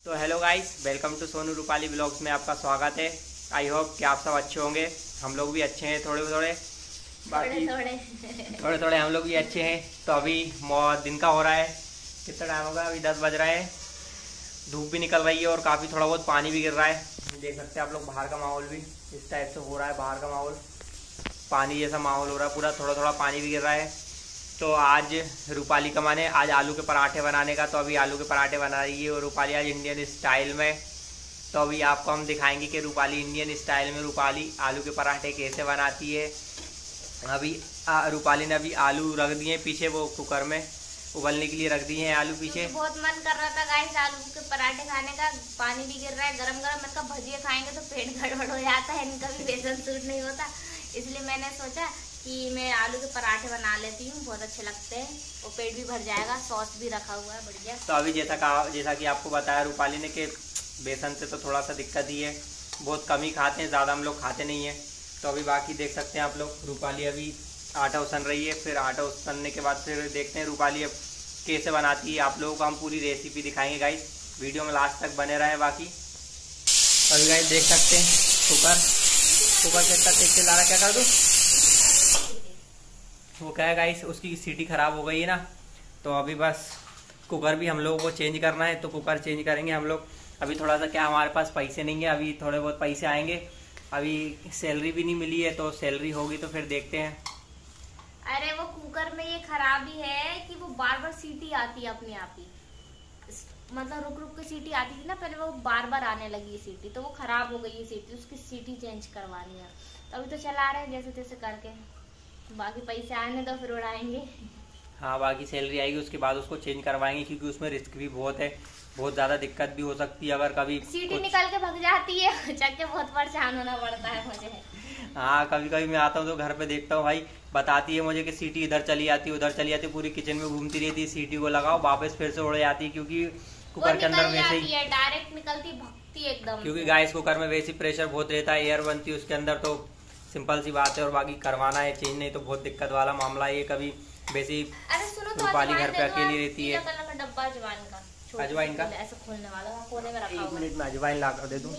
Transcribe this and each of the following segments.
तो hello guys, welcome to Sonu Rupali vlogs में आपका स्वागत है। आई होप कि आप सब अच्छे होंगे। हम लोग भी अच्छे हैं, थोड़े थोड़े हम लोग भी अच्छे हैं। तो अभी दिन का हो रहा है, कितना टाइम होगा, अभी 10 बज रहे हैं। धूप भी निकल रही है और काफ़ी थोड़ा बहुत पानी भी गिर रहा है। देख सकते हैं आप लोग, बाहर का माहौल भी इस टाइप से हो रहा है। बाहर का माहौल पानी जैसा माहौल हो रहा है, पूरा थोड़ा थोड़ा पानी भी गिर रहा है। तो आज रूपाली का माने आज आलू के पराठे बनाने का, तो अभी आलू के पराठे बना रही है और रूपाली आज इंडियन स्टाइल में। तो अभी आपको हम दिखाएंगे कि रूपाली इंडियन स्टाइल में रूपाली आलू के पराठे कैसे बनाती है। अभी रूपाली ने अभी आलू रख दिए पीछे, वो कुकर में उबलने के लिए रख दिए हैं आलू पीछे। बहुत मन कर रहा था गाइस आलू के पराठे खाने का, पानी भी गिर रहा है गरम गरम। मैं कहा भजिया खाएंगे तो पेट गड़बड़ हो जाता है, इनका भी बेसन सूट नहीं होता, इसलिए मैंने सोचा कि मैं आलू के पराठे बना लेती हूँ, बहुत अच्छे लगते हैं और पेट भी भर जाएगा। सॉस भी रखा हुआ है बढ़िया। तो अभी जैसा कि आपको बताया रूपाली ने कि बेसन से तो थोड़ा सा दिक्कत ही है, बहुत कम ही खाते हैं, ज़्यादा हम लोग खाते नहीं हैं। तो अभी बाकी देख सकते हैं आप लोग, रूपाली अभी आटा उसन रही है। फिर आटा उसनने के बाद फिर देखते हैं रूपाली अब कैसे बनाती है। आप लोगों को हम पूरी रेसिपी दिखाएंगे गाइस, वीडियो में लास्ट तक बने रहे। बाकी अभी गाइस देख सकते हैं कुकर से इतना तेज से ला रहा, क्या कर दूँ, वो क्या है गाइस, उसकी सीटी ख़राब हो गई है ना। तो अभी बस कुकर भी हम लोगों को चेंज करना है, तो कुकर चेंज करेंगे हम लोग। अभी थोड़ा सा क्या, हमारे पास पैसे नहीं है, अभी थोड़े बहुत पैसे आएंगे। अभी सैलरी भी नहीं मिली है, तो सैलरी होगी तो फिर देखते हैं। अरे वो कुकर में ये खराबी है कि वो बार बार सीटी आती है अपने आप ही, मतलब रुक रुक के सीटी आती थी ना पहले, वो बार बार आने लगी है सीटी, तो वो खराब हो गई है सीटी, उसकी सीटी चेंज करवानी है। तो अभी तो चला रहे हैं जैसे तैसे करके, बाकी पैसे आने तो फिर उड़ाएंगे। हाँ, बाकी सैलरी आएगी उसके बाद उसको चेंज करवाएंगे, क्योंकि उसमें रिस्क भी बहुत है, बहुत ज़्यादा दिक्कत भी हो सकती है अगर कभी सीटी निकल के भग जाती है, चक्के बहुत परेशान होना पड़ता है मुझे। हाँ, कभी कभी मैं आता हूँ तो घर पे देखता हूँ भाई, बताती है मुझे कि सीटी इधर चली आती है उधर चली आती है, पूरी किचन में घूमती रहती है, सीटी को लगाओ वापस फिर से उड़ जाती है, क्योंकि कुकर के अंदर वैसे ही डायरेक्ट निकलती भगती एकदम, क्योंकि गैस कुकर में वैसे प्रेशर बहुत रहता है, एयर बनती है उसके अंदर, तो सिंपल सी बात है। और बाकी करवाना है चेंज, नहीं तो बहुत दिक्कत वाला मामला है ये। कभी वैसे रूपाली घर पे अकेली रहती है। डब्बा अजवाइन का ऐसे खोलने वाला कोने में रखा हुआ है। 1 मिनट में अजवाइन ला कर दे दूं।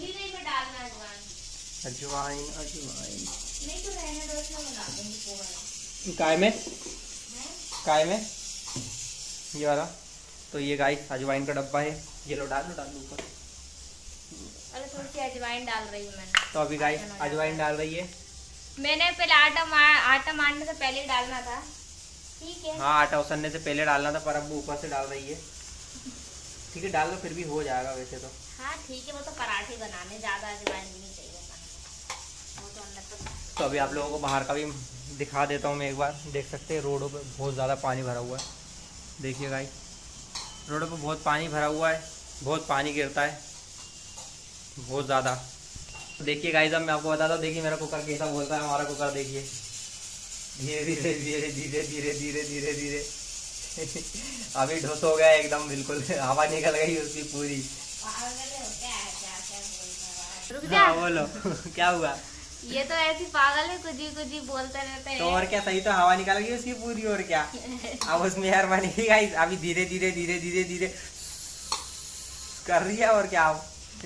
अजवाइन नहीं तो रहने दो, इसमें बना दूंगी काय में ये वाला। तो ये गाइस अजवाइन का डब्बा है, ये लो डाल लो ऊपर। अरे थोड़ी सी अजवाइन डाल रही हूँ मैंने। तो अभी गाइस अजवाइन डाल रही है। मैंने पहले आटा मारने से पहले ही डालना था, ठीक है। हाँ, आटा उसनने से पहले डालना था, पर अब वो ऊपर से डाल रही है। ठीक है, डाल लो, फिर भी हो जाएगा वैसे तो। हाँ ठीक है, वो तो पराठे बनाने, ज्यादा अजवाइन भी नहीं चाहिए वो तो अंदर तो अभी आप लोगों को बाहर का भी दिखा देता हूँ मैं एक बार। देख सकते हैं रोडों पे बहुत ज़्यादा पानी भरा हुआ है। देखिए गाइस, रोडों पे बहुत पानी भरा हुआ है, बहुत पानी गिरता है बहुत ज़्यादा। देखिए गाइस, अब मैं आपको बताता हूँ, देखिए मेरा कुकर कैसा बोलता है। हमारा कुकर देखिए, धीरे धीरे धीरे धीरे धीरे धीरे धीरे धीरे अभी ढोस हो गया एकदम, बिल्कुल हवा निकल गई उसकी पूरी। हाँ, बोलो क्या हुआ? ये तो ऐसी पागल है, कुछ ही बोलते रहते हैं। तो और क्या, सही तो हवा निकल गई उसकी पूरी, और क्या। अब उसमें यार बनेगी गाइस, अभी धीरे धीरे धीरे धीरे धीरे कर रही है, और क्या।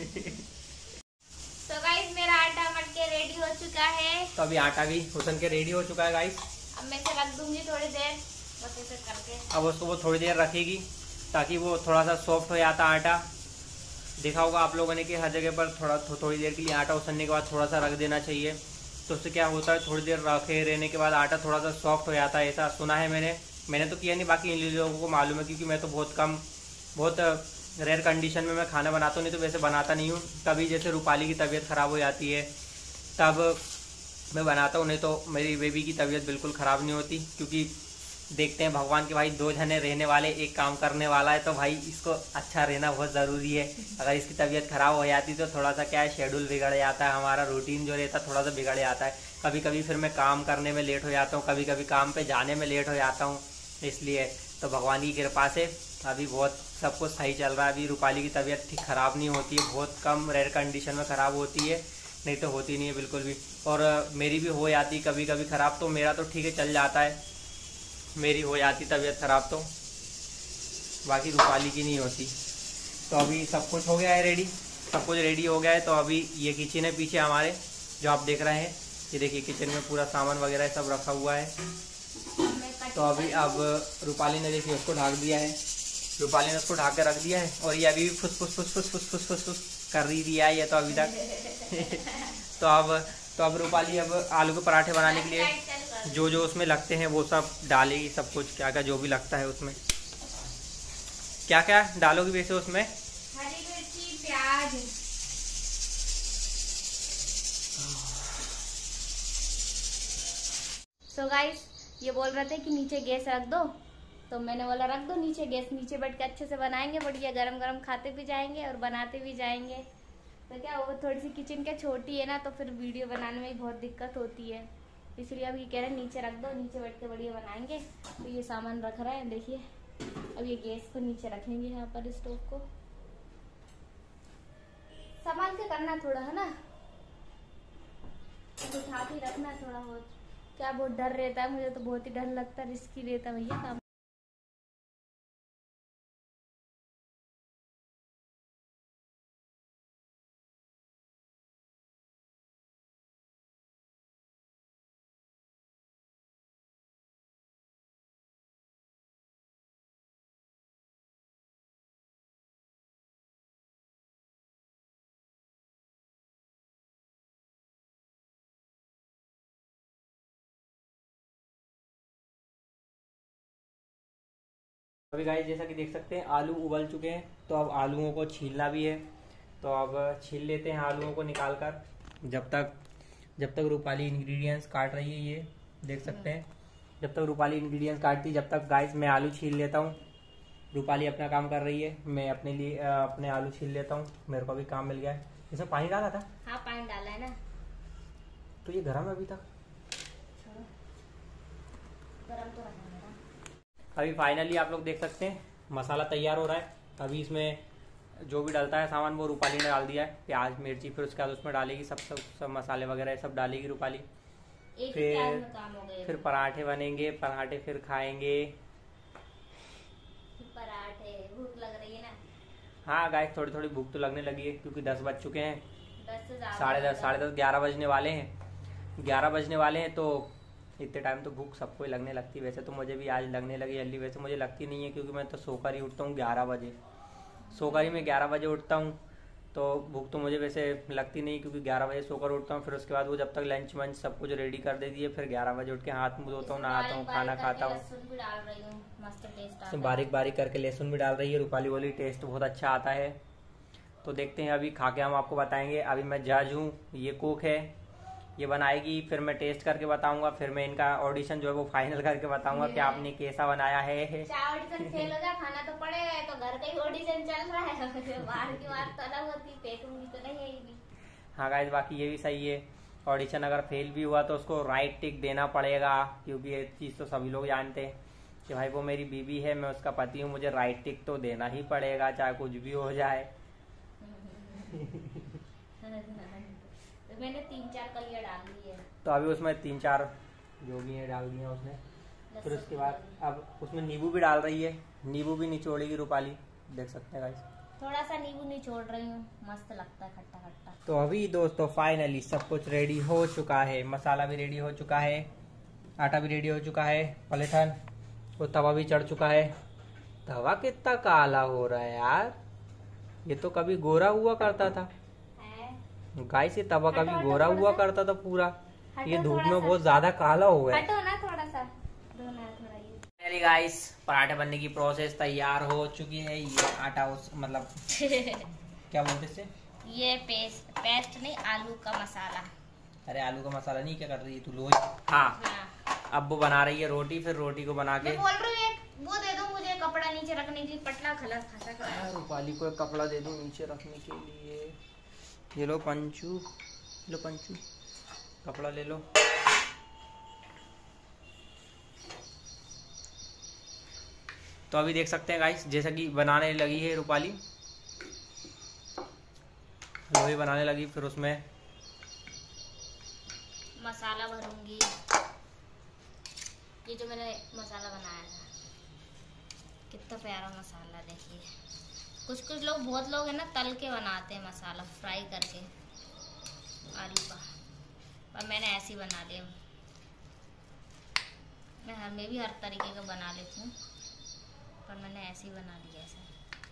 तो गाइस मेरा आटा मटके रेडी हो चुका है। तो अभी आटा भी उसन के रेडी हो चुका है गाइस। अब मैं इसे रख दूंगी थोड़ी देर, बस ऐसे करके। अब उसको वो थोड़ी देर रखेगी ताकि वो थोड़ा सा सॉफ्ट हो जाता आटा। देखा होगा आप लोगों ने कि हर जगह पर थोड़ी देर के लिए आटा उसनने के बाद थोड़ा सा रख देना चाहिए, तो उससे क्या होता है, थोड़ी देर रखे रहने के बाद आटा थोड़ा सा सॉफ्ट हो जाता है, ऐसा सुना है मैंने तो किया नहीं, बाकी इन लोगों को मालूम है, क्योंकि मैं तो बहुत रेयर कंडीशन में मैं खाना बनाता हूँ, नहीं तो वैसे बनाता नहीं हूँ। कभी जैसे रूपाली की तबीयत ख़राब हो जाती है तब मैं बनाता हूँ, नहीं तो मेरी बेबी की तबीयत बिल्कुल ख़राब नहीं होती, क्योंकि देखते हैं भगवान के भाई 2 जने रहने वाले, एक काम करने वाला है, तो भाई इसको अच्छा रहना बहुत ज़रूरी है। अगर इसकी तबीयत ख़राब हो जाती तो थोड़ा सा क्या है, शेड्यूल बिगड़ जाता है, हमारा रूटीन जो रहता है थोड़ा सा बिगड़ जाता है। कभी कभी फिर मैं काम करने में लेट हो जाता हूँ, कभी कभी काम पे जाने में लेट हो जाता हूँ, इसलिए। तो भगवान की कृपा से अभी बहुत सब कुछ सही चल रहा है। अभी रूपाली की तबीयत ठीक ख़राब नहीं होती है, बहुत कम रेयर कंडीशन में ख़राब होती है, नहीं तो होती नहीं है बिल्कुल भी। और मेरी भी हो जाती कभी कभी ख़राब, तो मेरा तो ठीक है चल जाता है, मेरी हो जाती तबीयत ख़राब तो, बाकी रूपाली की नहीं होती। तो अभी सब कुछ हो गया है रेडी, सब कुछ रेडी हो गया है। तो अभी ये किचन है पीछे हमारे जो आप देख रहे हैं, ये देखिए किचन में पूरा सामान वगैरह सब रखा हुआ है। तो अभी अब रूपाली ने देखिए उसको ढक दिया है, रूपाली ने उसको ढक के रख दिया है और ये अभी भी फुस फुस फुस फुस फुस फुस फुस फुस कर रही दिया है ये तो अभी तक। तो अब रूपाली अब आलू के पराठे बनाने के लिए जो जो उसमें लगते हैं वो सब डालेगी, सब कुछ क्या क्या जो भी लगता है उसमें। क्या क्या डालोगी वैसे उसमें? हरी मिर्ची, प्याज। सो गाइस ये बोल रहे थे कि नीचे गैस रख दो, तो मैंने बोला रख दो नीचे गैस, नीचे बैठ के अच्छे से बनाएंगे, बढ़िया गरम गरम खाते भी जाएंगे और बनाते भी जाएंगे। तो क्या वो थोड़ी सी किचन क्या छोटी है ना, तो फिर वीडियो बनाने में बहुत दिक्कत होती है, इसलिए अब ये कह रहे हैं नीचे रख दो, नीचे बैठ के बढ़िया बनाएंगे। तो ये सामान रख रहे हैं, देखिए अब ये गैस को नीचे रखेंगे यहाँ पर, स्टोव को संभाल के करना थोड़ा है ना, उठा के रखना थोड़ा बहुत। क्या बहुत डर रहता है, मुझे तो बहुत ही डर लगता है, रिस्की रहता है भैया काम। अभी गाइस जैसा कि देख सकते हैं आलू उबल चुके हैं, तो अब आलूओं को छीलना भी है। तो अब छील लेते हैं आलूओं को निकाल कर, जब तक रूपाली इंग्रेडिएंट्स काट रही है, ये देख सकते हैं। जब तक रूपाली इंग्रेडिएंट्स काटती है, जब तक गाइस मैं आलू छील लेता हूँ। रूपाली अपना काम कर रही है, मैं अपने लिए अपने आलू छील लेता हूँ, मेरे को भी काम मिल गया है। इसमें पानी डाला था? हाँ पानी डाला है ना। तो ये गरम है अभी तक? गरम तो रखना है। अभी फाइनली आप लोग देख सकते हैं मसाला तैयार हो रहा है। अभी इसमें जो भी डलता है सामान वो रूपाली ने डाल दिया है, प्याज मिर्ची, फिर उसके बाद उसमें डालेगी सब मसाले वगैरह सब डालेगी रूपाली। फिर पराठे बनेंगे, पराठे फिर खाएंगे। पराठे भूख लग रही है ना? हाँ गाइस थोड़ी थोड़ी भूख तो लगने लगी है, क्योंकि 10 बज चुके हैं, 10 साढ़े 10 11 बजने वाले हैं, 11 बजने वाले हैं। तो इतने टाइम तो भूख सबको ही लगने लगती है। वैसे तो मुझे भी आज लगने लगी जल्दी, वैसे मुझे लगती नहीं है क्योंकि मैं तो सोकर ही उठता हूँ 11 बजे, सोकर ही मैं 11 बजे उठता हूँ। तो भूख तो मुझे वैसे लगती नहीं, क्योंकि 11 बजे सोकर उठता हूँ। फिर उसके बाद वो जब तक लंच वंच सब कुछ रेडी कर देती है, फिर 11 बजे उठ के हाथ मुँह धोता हूँ, नहाता हूँ, खाना खाता हूँ। बारीक बारीक करके लहसुन भी डाल रही है रूपाली, बोली टेस्ट बहुत अच्छा आता है। तो देखते हैं, अभी खा के हम आपको बताएंगे। अभी मैं जज हूँ, ये कुक है, ये बनाएगी, फिर मैं टेस्ट करके बताऊंगा, फिर मैं इनका ऑडिशन जो है वो फाइनल करके बताऊंगा कि आपने कैसा बनाया है। ऑडिशन फेल हो जाए खाना तो पड़ेगा, तो घर का ही ऑडिशन चल रहा है, बाहर की बात तो अलग होती, फेंकूंगी तो नहीं आएगी। हाँ गाइस बाकी ये भी सही है, ऑडिशन अगर फेल भी हुआ तो उसको राइट टिक देना पड़ेगा, क्योंकि ये चीज़ तो सभी लोग जानते हैं कि भाई वो मेरी बीवी है, मैं उसका पति हूँ, मुझे राइट टिक तो देना ही पड़ेगा चाहे कुछ भी हो जाए। तो मैंने 3-4 कलियां डाल दी है, तो अभी उसमें 3-4 जो भी है डाल दिया उसने। फिर उसके बाद अब उसमें नींबू भी डाल रही है, नींबू भी निचोड़ेगी रूपाली, देख सकते हैं गाइस। थोड़ा सा नींबू निचोड़ रही हूँ, मस्त लगता है खट्टा खट्टा। तो अभी दोस्तों फाइनली सब कुछ रेडी हो चुका है, मसाला भी रेडी हो चुका है, आटा भी रेडी हो चुका है, पलेथन वो तवा भी चढ़ चुका है। तवा कितना काला हो रहा है यार, ये तो कभी गोरा हुआ करता था गाइस, ये तवा कभी गोरा हुआ करता था पूरा, ये धूप में बहुत ज्यादा काला हो गया। हटो ना थोड़ा सा, गाइस पराठे बनने की प्रोसेस तैयार हो चुकी है। ये आटा उस मतलब क्या बोलते इसे, ये पेस्ट नहीं, आलू का मसाला। अरे आलू का मसाला नहीं, क्या कर रही है तू लोग? हाँ अब वो बना रही है रोटी, फिर रोटी को बना के मैं बोल रही हूँ एक वो दे दो मुझे कपड़ा नीचे रखने के लिए, पटला खलस खसा। रूपाली को एक कपड़ा दे दूं नीचे रखने के लिए। ये लो पंचू, लो पंचू, कपड़ा ले लो। तो अभी देख सकते हैं गाइस, जैसा कि बनाने लगी है रूपाली, लोही बनाने लगी, फिर उसमें मसाला भरूंगी। ये जो मैंने मसाला बनाया था, कितना प्यारा मसाला देखिए, कुछ कुछ लोग, बहुत लोग है ना तल के बनाते हैं मसाला, फ्राई करके आलू का, पर मैंने ऐसे ही बना लिया। मैं भी हर तरीके का बना लेती हूँ, पर मैंने ऐसे ही बना लिया ऐसा।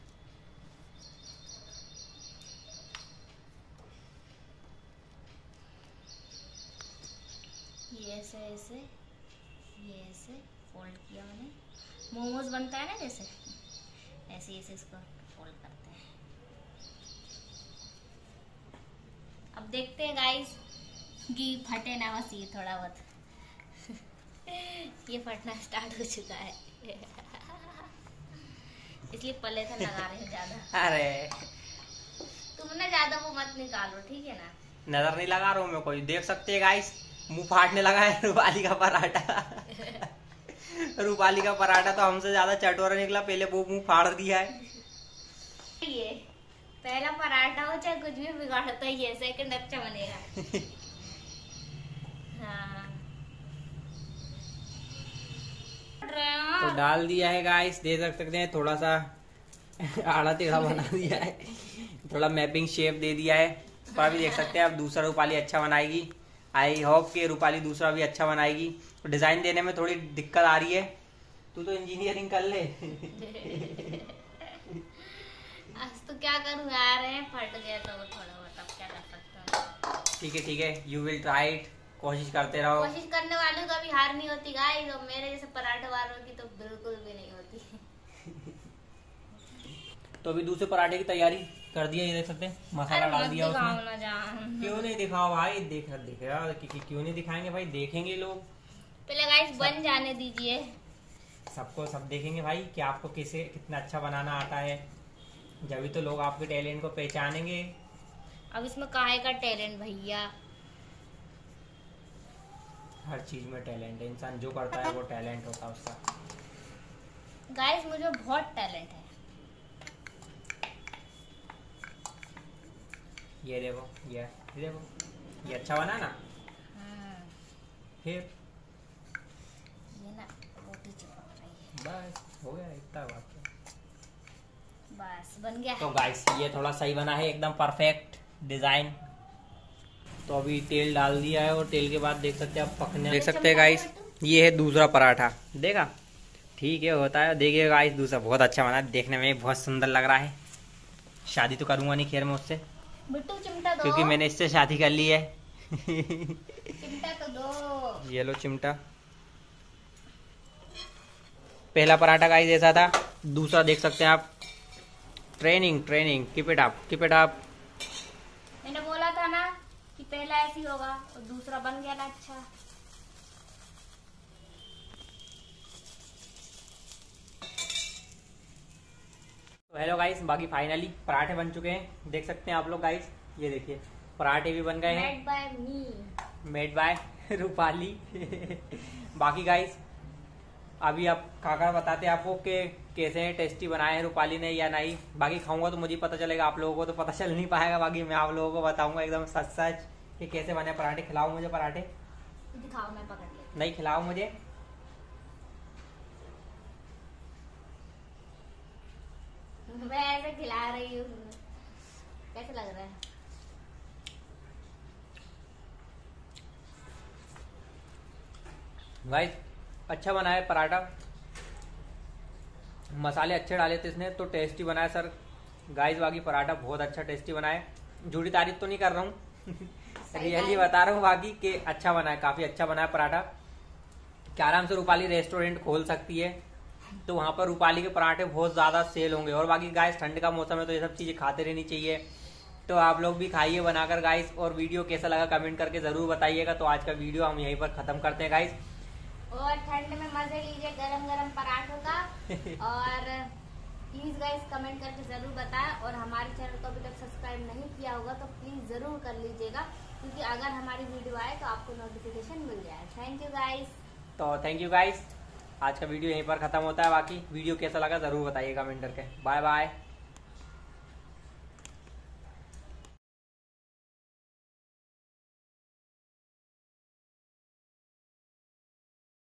ये ऐसे ऐसे, ये ऐसे फोल्ड किया मैंने। मोमोज बनता है ना जैसे, ऐसे ऐसे इसको फोल्ड करते हैं। अब देखते हैं गाइस कि फटे ना, बस ये थोड़ा बहुत ये फटना स्टार्ट हो चुका है इसलिए पॉलीथिन लगा रहे हैं ज्यादा। अरे तुम ना ज्यादा वो मत निकालो, ठीक है ना? नजर नहीं लगा रहा हूँ मैं, कोई देख सकते हैं गाइस। मुंह फाटने लगा है रूपाली का पराठा रूपाली का पराठा तो हमसे ज्यादा चटोरा निकला, पहले वो मुंह फाड़ दिया है। ये पहला पराठा हो चाहे कुछ भी बिगाड़ता ही है, सेकंड अच्छा बनेगा हाँ। तो डाल दिया है गाइस, दे सकते हैं थोड़ा सा आड़ा टेढ़ा बना दिया है, थोड़ा मैपिंग शेप दे दिया है। पर अभी देख सकते हैं अब दूसरा रूपाली अच्छा बनाएगी। आई होप कि रूपाली दूसरा भी अच्छा बनाएगी। तो डिजाइन देने में थोड़ी दिक्कत आ रही है, तू तो इंजीनियरिंग कर ले आज तो क्या करूँ यार, फट गया तो थोड़ा बहुत, अब क्या कर सकता हूँ। ठीक है, यू विल ट्राई इट, कोशिश करते रहो। कोशिश करने वालों का भी हार नहीं होती गाइस, और मेरे जैसे पराठे वालों की तो बिल्कुल भी नहीं होती तो अभी दूसरे पराठे की तैयारी कर दिया, ये देख सकते हैं मसाला डाल दिया उसमें। क्यों नहीं दिखाओ भाई, देख क्यों नहीं दिखाएंगे भाई, देखेंगे लोग। पहले गाइस बन जाने दीजिए, सबको सब देखेंगे भाई कि आपको कैसे कितना अच्छा बनाना आता है, जब भी तो लोग आपके टैलेंट को पहचानेंगे। अब इसमें काहे का टैलेंट भैया, हर चीज में टैलेंट है, इंसान जो करता है वो टैलेंट होता है उसका। गाइस मुझे बहुत टैलेंट है। ये देखो, ये देखो, ये अच्छा बना ना। फिर ये ना रोटी चिपक रही है, बस हो गया, इतना बात है, बस बन गया। तो गाइस ये थोड़ा सही बना है, एकदम परफेक्ट डिजाइन। तो अभी तेल डाल दिया है, और तेल के बाद देख सकते हैं आप पकने, देख सकते हैं गाइस ये है दूसरा पराठा, देखा ठीक है होता है। देखिए गाइस दूसरा बहुत अच्छा बना है, देखने में बहुत सुंदर लग रहा है। शादी तो करूंगा नहीं खैर मैं उससे, बिट्टू चिमटा दो, क्योंकि मैंने इससे शादी कर ली है चिमटा तो दो। ये लो चिमटा। पहला पराठा गाइस ऐसा था, दूसरा देख सकते हैं आप। Training keep it up. मैंने बोला था ना कि पहला ऐसी होगा, और दूसरा बन गया ना अच्छा। तो हेलो गाइस, बाकी फाइनली पराठे बन चुके हैं, देख सकते हैं आप लोग गाइस। ये देखिए पराठे भी बन गए हैं, made by me, made by Rupali बाकी गाइस अभी आप खाकर बताते हैं आपको कि कैसे हैं, टेस्टी बनाए हैं रूपाली ने या नहीं। बाकी खाऊंगा तो मुझे पता चलेगा, आप लोगों को तो पता चल नहीं पाएगा। बाकी मैं आप लोगों को बताऊंगा एकदम सच सच कि कैसे बने पराठे। खिलाओ मुझे पराठे, दिखाओ मैं पकड़ लेती। नहीं खिलाओ मुझे। मैं ऐसे खिला रही हूँ, कैसे लग रहा है? गाइस अच्छा बना है पराठा, मसाले अच्छे डाले थे इसने तो टेस्टी बनाया सर। गाइस बाकी पराठा बहुत अच्छा टेस्टी बना है, झूठी तारीफ तो नहीं कर रहा हूँ रियली बता रहा हूँ बाकी कि अच्छा बना है, काफी अच्छा बना है पराठा। क्या आराम से रूपाली रेस्टोरेंट खोल सकती है, तो वहां पर रूपाली के पराठे बहुत ज्यादा सेल होंगे। और बाकी गाइस ठंड का मौसम है तो ये सब चीजें खाते रहनी चाहिए, तो आप लोग भी खाइए बनाकर गाइस। और वीडियो कैसा लगा कमेंट करके जरूर बताइएगा। तो आज का वीडियो हम यहीं पर खत्म करते हैं गाइस, और ठंड में मजे लीजिए गरम गरम पराठों का और प्लीज गाइस कमेंट करके जरूर बताएं, और हमारे चैनल को अभी तक सब्सक्राइब नहीं किया होगा तो प्लीज जरूर कर लीजिएगा, क्योंकि अगर हमारी वीडियो आए तो आपको नोटिफिकेशन मिल जाए। Thank you guys. तो थैंक यू गाइस, आज का वीडियो यहीं पर खत्म होता है। बाकी वीडियो कैसा लगा जरूर बताइए कमेंट करके। Bye bye.